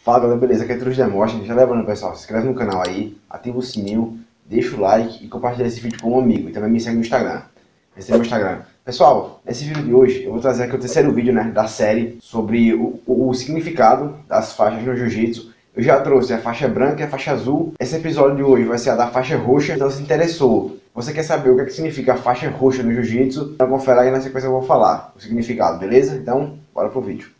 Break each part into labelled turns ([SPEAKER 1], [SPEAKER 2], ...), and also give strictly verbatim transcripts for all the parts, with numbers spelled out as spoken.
[SPEAKER 1] Fala galera, beleza? Aqui é Trude Demonstra. Já lembrando pessoal, se inscreve no canal aí, ativa o sininho, deixa o like e compartilha esse vídeo com um amigo. E também me segue no Instagram. Esse é o meu Instagram. Pessoal, nesse vídeo de hoje eu vou trazer aqui o terceiro vídeo, né, da série sobre o, o, o significado das faixas no jiu-jitsu. Eu já trouxe a faixa branca e a faixa azul. Esse episódio de hoje vai ser a da faixa roxa. Então se interessou, você quer saber o que, é que significa a faixa roxa no jiu-jitsu? Então confere aí, na sequência eu vou falar o significado, beleza? Então, bora pro vídeo.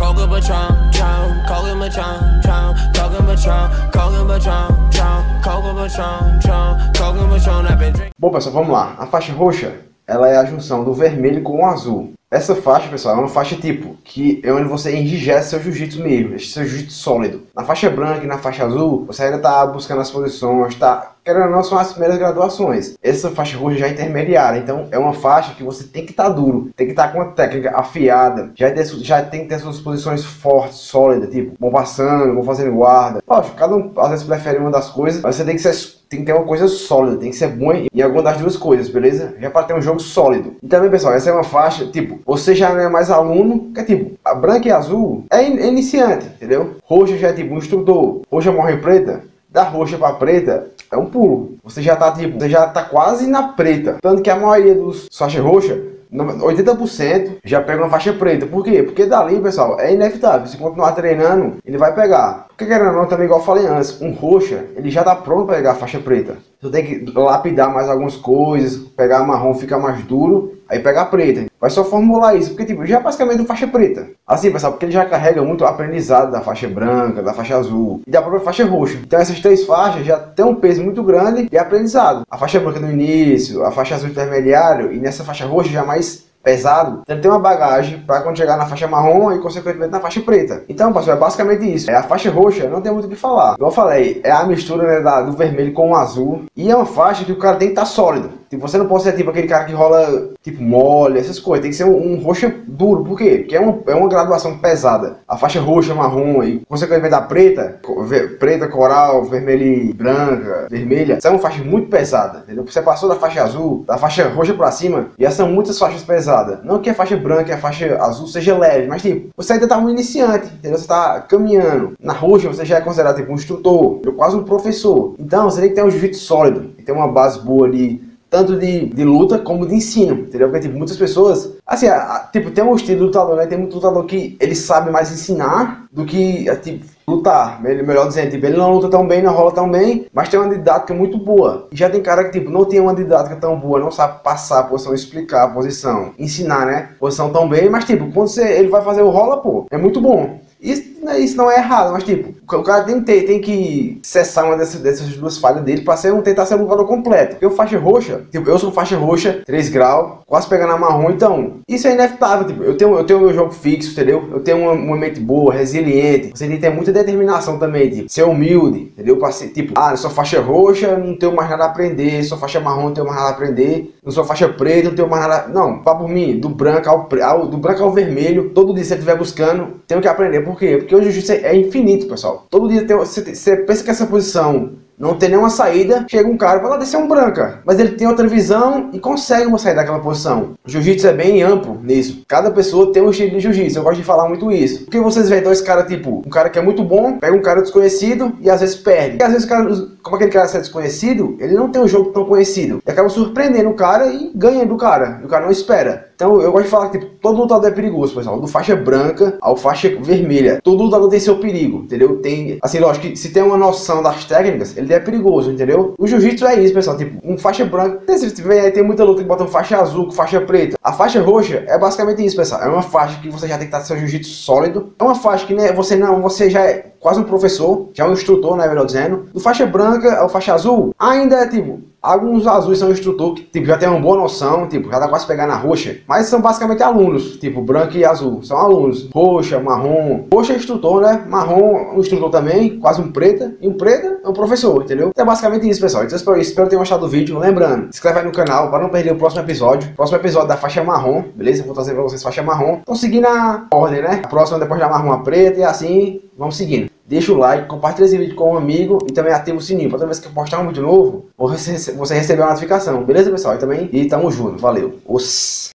[SPEAKER 1] Bom pessoal, vamos lá. A faixa roxa, ela é a junção do vermelho com o azul. Essa faixa, pessoal, é uma faixa tipo, que é onde você enrijece seu jiu-jitsu mesmo, deixa seu jiu-jitsu sólido. Na faixa branca e na faixa azul, você ainda tá buscando as posições, tá, querendo ou não, são as primeiras graduações. Essa faixa roxa já é intermediária, então é uma faixa que você tem que estar tá duro, tem que estar tá com uma técnica afiada, já, ter, já tem que ter suas posições fortes, sólidas, tipo, bom passando, bom fazendo guarda. Lógico, cada um às vezes prefere uma das coisas, mas você tem que ser... Tem que ter uma coisa sólida, tem que ser bom em alguma das duas coisas, beleza? Já para ter um jogo sólido. E também, pessoal, essa é uma faixa, tipo, você já não é mais aluno, que é tipo, a branca e a azul é, in é iniciante, entendeu? Roxa já é tipo um instrutor, roxa morre preta, da roxa para preta é um pulo. Você já tá tipo, você já tá quase na preta. Tanto que a maioria dos faixas roxas, oitenta por cento já pega uma faixa preta. Por quê? Porque dali, pessoal, é inevitável. Se continuar treinando, ele vai pegar. Porque querendo ou não, também igual eu falei antes, um roxa, ele já tá pronto para pegar a faixa preta. Você tem que lapidar mais algumas coisas, pegar marrom, ficar mais duro, aí pegar preta. Vai só formular isso, porque tipo, já é basicamente uma faixa preta. Assim, pessoal, porque ele já carrega muito o aprendizado da faixa branca, da faixa azul e da própria faixa roxa. Então essas três faixas já tem um peso muito grande de aprendizado. A faixa branca no início, a faixa azul intermediário e nessa faixa roxa já mais pesado, ele tem uma bagagem para quando chegar na faixa marrom e consequentemente na faixa preta. Então, pessoal, é basicamente isso. É a faixa roxa, não tem muito o que falar. Igual eu falei, é a mistura, né, da, do vermelho com o azul. E é uma faixa que o cara tem que estar tá sólido. Tipo, você não pode ser tipo aquele cara que rola tipo mole, essas coisas. Tem que ser um, um roxa duro. Por quê? Porque é uma, é uma graduação pesada. A faixa roxa, marrom e consequentemente a preta, preta, coral, vermelha e branca, vermelha, são faixas muito pesadas, entendeu? Você passou da faixa azul, da faixa roxa pra cima, já são muitas faixas pesadas. Não que a faixa branca e a faixa azul seja leve, mas tipo, você ainda tá um iniciante, entendeu? Você tá caminhando. Na roxa você já é considerado tipo um instrutor, quase um professor. Então você tem que ter um jiu-jitsu sólido, tem que ter uma base boa de tanto de, de luta como de ensino, entendeu? Porque tipo, muitas pessoas, assim, a, a, tipo, tem um estilo de lutador, né? Tem muito lutador que ele sabe mais ensinar do que, a, tipo, lutar. Ele, melhor dizendo, tipo, ele não luta tão bem, não rola tão bem, mas tem uma didática muito boa. E já tem cara que, tipo, não tem uma didática tão boa, não sabe passar a posição, explicar a posição, ensinar, né? Posição tão bem, mas, tipo, quando você, ele vai fazer o rola, pô, é muito bom. Isso, isso não é errado, mas tipo, o cara tem que, ter, tem que cessar uma dessas, dessas duas falhas dele para ser um, tentar ser um lutador completo. Porque o faixa roxa, tipo, eu sou faixa roxa, três graus, quase pegando a marrom, então isso é inevitável. Tipo, eu tenho eu tenho meu jogo fixo, entendeu? Eu tenho uma, uma mente boa, resiliente. Você tem que ter muita determinação também, tipo, ser humilde, entendeu? Pra ser, tipo, ah, eu sou faixa roxa, não tenho mais nada a aprender, sou faixa marrom, não tenho mais nada a aprender, não sou faixa preta, não tenho mais nada. Não, vá por mim, do branco ao, ao, do branco ao vermelho, todo dia você estiver buscando, tenho que aprender. Por quê? Porque o jiu-jitsu é infinito, pessoal. Todo dia tem, você, você pensa que essa posição não tem nenhuma saída, chega um cara para lá descer um branca, mas ele tem outra visão e consegue uma saída daquela posição. O jiu-jitsu é bem amplo nisso. Cada pessoa tem um estilo de jiu-jitsu. Eu gosto de falar muito isso. Porque vocês veem dois caras, tipo, um cara que é muito bom, pega um cara desconhecido e às vezes perde. E às vezes o cara, como aquele cara é desconhecido, ele não tem um jogo tão conhecido. E acaba surpreendendo o cara e ganha do cara. E o cara não espera. Então eu gosto de falar que tipo, todo lutador é perigoso, pessoal. Do faixa branca ao faixa vermelha. Todo lutador tem seu perigo, entendeu? Tem, assim, lógico que se tem uma noção das técnicas, ele é perigoso, entendeu? O jiu-jitsu é isso, pessoal. Tipo, um faixa branca. Tem, tem muita luta que bota faixa azul com faixa preta. A faixa roxa é basicamente isso, pessoal. É uma faixa que você já tem que estar seu jiu-jitsu sólido. É uma faixa que né, você não, você já é quase um professor, já é um instrutor, né, melhor dizendo. Do faixa branca ao faixa azul, ainda é tipo, alguns azuis são instrutor que tipo, já tem uma boa noção, tipo, já dá quase pegar na roxa, mas são basicamente alunos, tipo, branco e azul, são alunos. Roxa, marrom, roxa é instrutor, né, marrom um instrutor também, quase um preta, e um preta é um professor, entendeu? Então é basicamente isso, pessoal. Então espero, espero ter gostado do vídeo. Lembrando, se inscreve aí no canal para não perder o próximo episódio. Próximo episódio da faixa marrom, beleza? Vou trazer para vocês faixa marrom. Então seguindo a ordem, né? A próxima depois da marrom a preta e assim, vamos seguindo. Deixa o like, compartilha esse vídeo com um amigo e também ativa o sininho. Para toda vez que eu postar um vídeo novo, você receber a notificação. Beleza, pessoal? E também, e tamo junto. Valeu. Os...